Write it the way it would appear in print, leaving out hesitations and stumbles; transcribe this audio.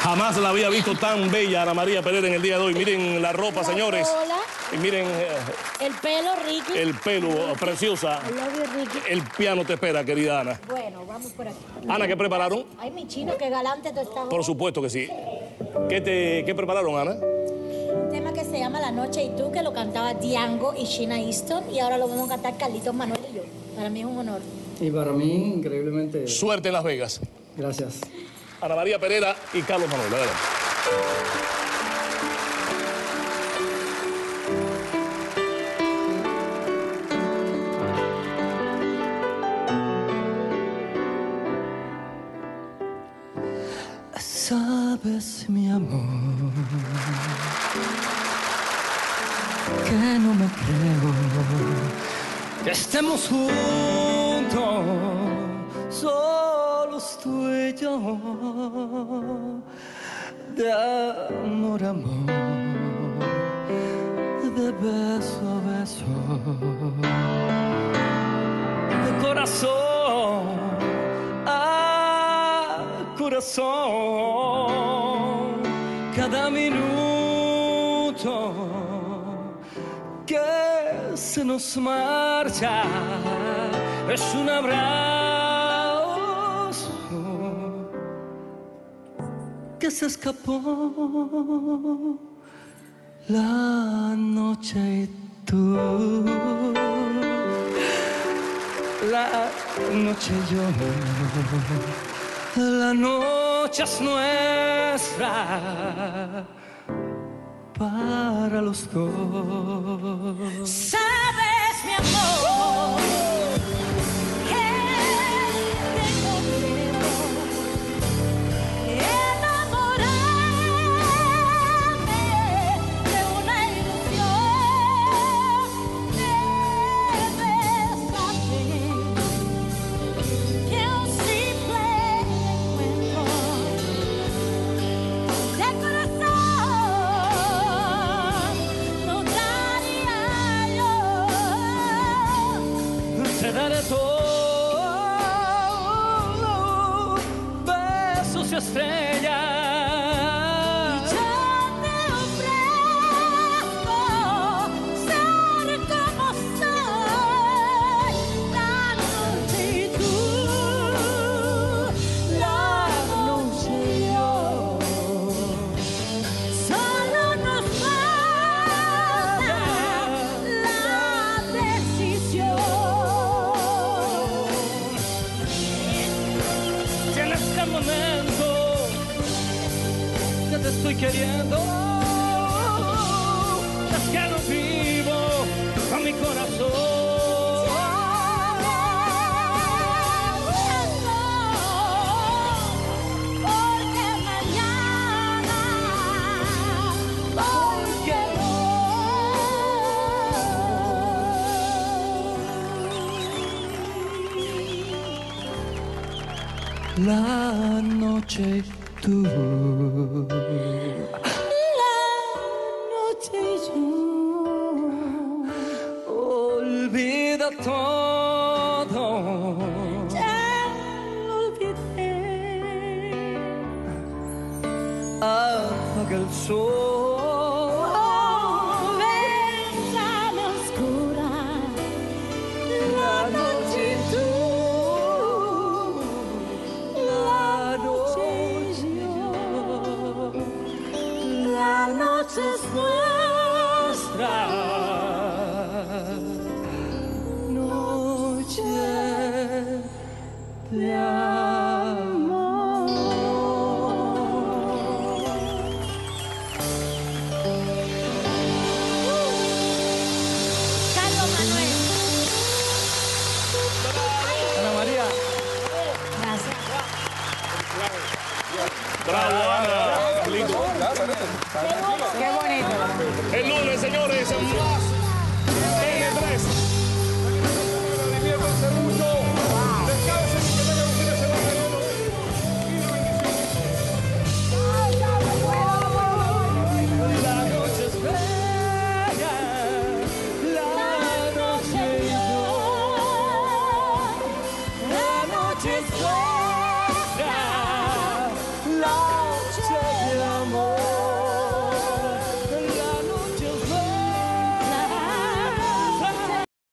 Jamás la había visto tan bella Ana María Pereira en el día de hoy. Miren la ropa, señores. Hola. Y miren... El pelo, Ricky. El pelo, preciosa. I love you, Ricky. El piano te espera, querida Ana. Bueno, vamos por aquí. Ana, ¿qué prepararon? Ay, mi chino, qué galante tú estás. Por supuesto que sí. ¿Qué prepararon, Ana? Un tema que se llama La Noche y Tú, que lo cantaba Django y Sheena Easton. Y ahora lo vamos a cantar Carlitos Manuel y yo. Para mí es un honor. Y para mí, increíblemente... Suerte en Las Vegas. Gracias. Ana María Pereira y Carlos Manuel. Adelante. Sabes, mi amor, que no me creo que estemos juntos, solos tú y yo, de amor a amor, de beso a beso, de corazón a corazón, cada minuto que se nos marcha es un abrazo que se escapó la noche y tú, la noche y yo, la noche es nuestra para los dos. Sabes, mi amor, que tengo miedo de enamorarme de una ilusión. Debes saber que un simple encuentro de corazón no daría yo. Te daré todo, besos y estrellas. Yo te ofrezco ser como soy, la noche y tú, la noche y yo. Solo nos falta la decisión. Si en este momento que te estoy queriendo, es que no vivo con mi corazón. Porque mañana porque La noche y tú, la noche y yo. olvida todo. Ya lo olvidé. Apaga el sol. Oh, ventana oscura, la noche y tú, la noche y yo. La noche es nuestra. Noche de amor. Carlos Manuel. Ana María. Gracias. Bravo, Ana. Lindo. Qué bonito. El lunes, señores, más